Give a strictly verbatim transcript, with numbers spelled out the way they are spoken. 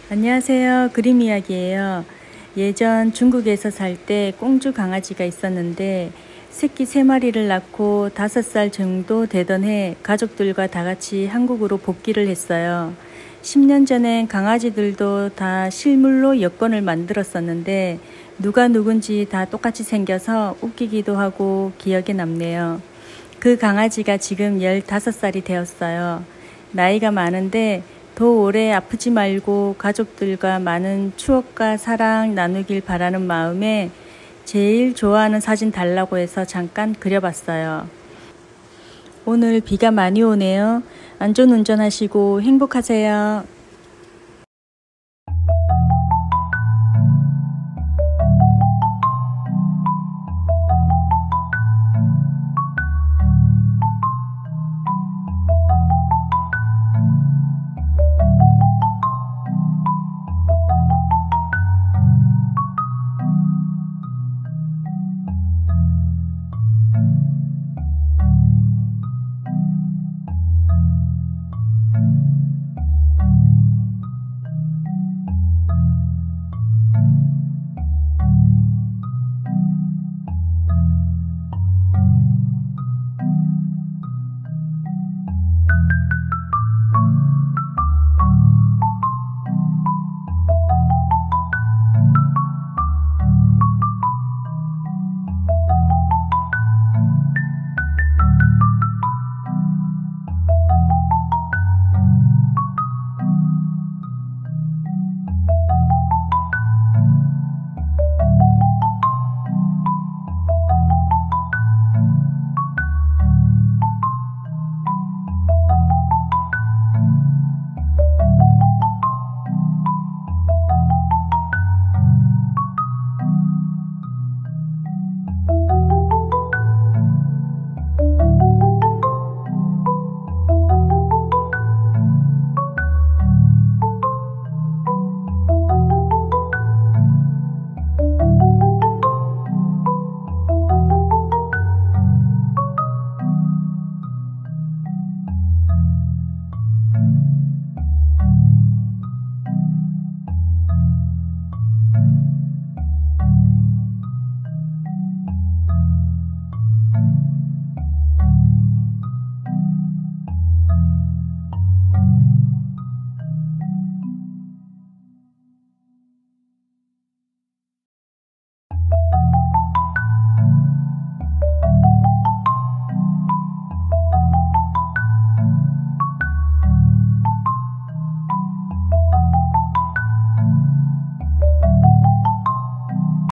안녕하세요. 그림 이야기예요. 예전 중국에서 살 때 꽁주 강아지가 있었는데 새끼 세 마리를 낳고 다섯 살 정도 되던 해 가족들과 다 같이 한국으로 복귀를 했어요. 십 년 전엔 강아지들도 다 실물로 여권을 만들었었는데 누가 누군지 다 똑같이 생겨서 웃기기도 하고 기억에 남네요. 그 강아지가 지금 열다섯 살이 되었어요. 나이가 많은데 더 오래 아프지 말고 가족들과 많은 추억과 사랑 나누길 바라는 마음에 제일 좋아하는 사진 달라고 해서 잠깐 그려봤어요. 오늘 비가 많이 오네요. 안전운전하시고 행복하세요.